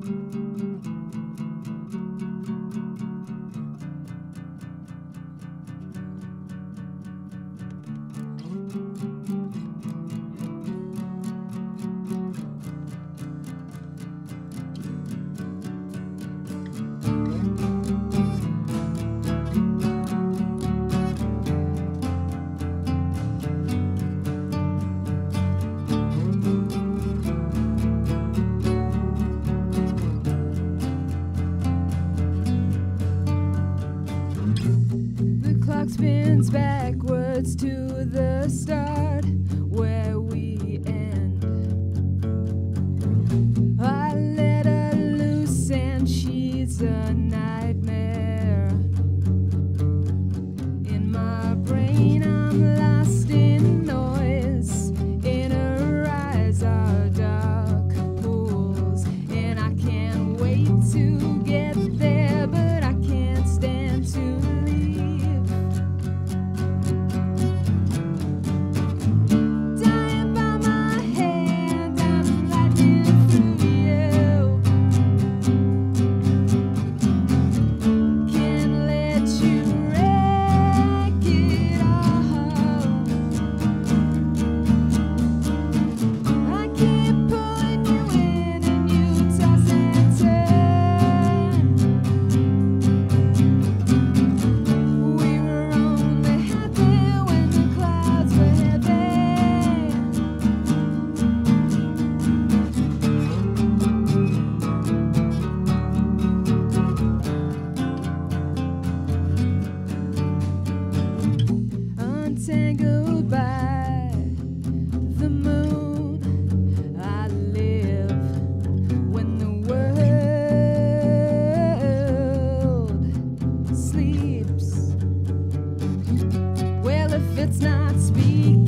Spins backwards to the start where we end. I let her loose and she's a nightmare. In my brain I'm lost in noise. In her eyes are dark pools, and I can't wait to get there, but I can't stand to leave. Tangled by the moon, I live when the world sleeps. Well, if it's not speaking,